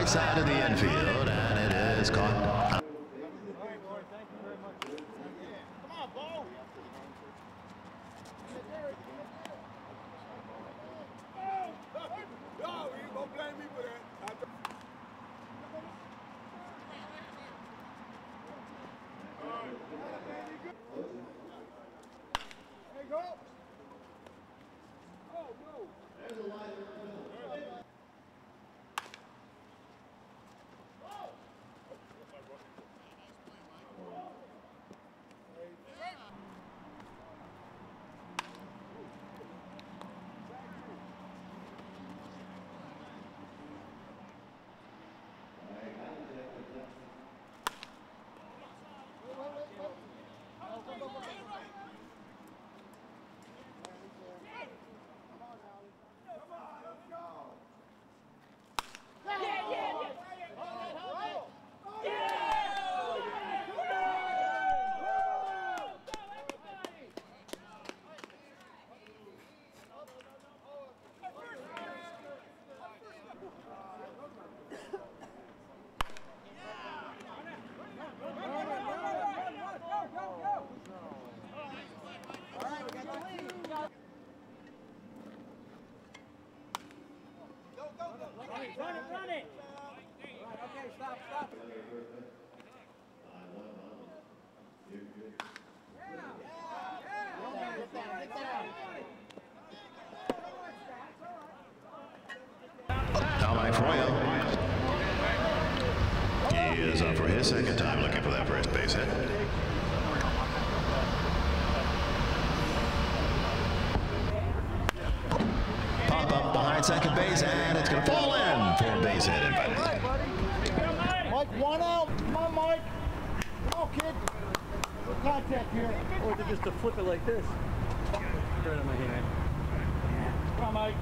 right side of the infield, and it is caught. Run it! Okay, stop. Now Mike Froyo. He is up for his second time looking for that first base hit. Pop up behind second base, and it's going to fall in for a base hit invited. Mike, one out. Come on, Mike. Come on, kid. No contact here. Or just to flip it like this. Right on my hand. Come on, Mike.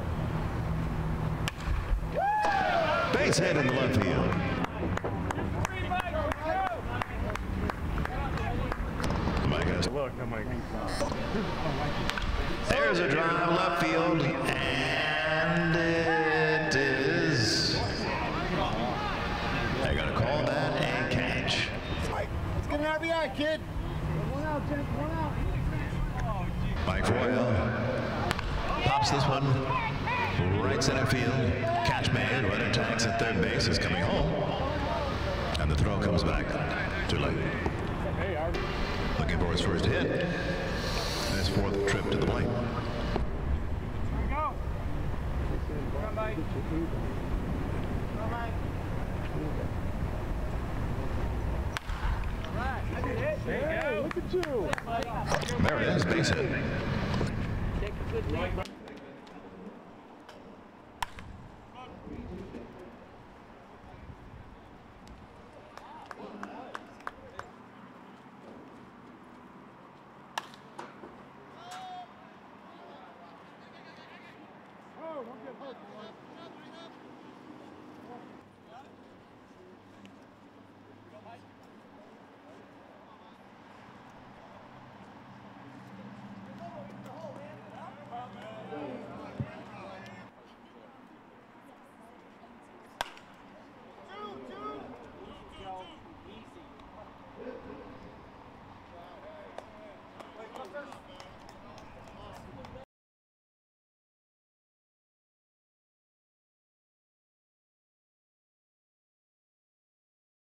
Base hit in the left field. There's a drive left field, and it is. They're going to call that a catch. Let's get an RBI, kid. One out, Jake. One out. Mike Froyo pops this one right center field. Catch made. Runner tags at third base is coming home, and the throw comes back too late. Looking for his first hit, and his fourth trip to the plate. Here we go. Come on, Mike. Come on, Mike. All right, that's a hit. There you go. Look at you. There it is, base hit.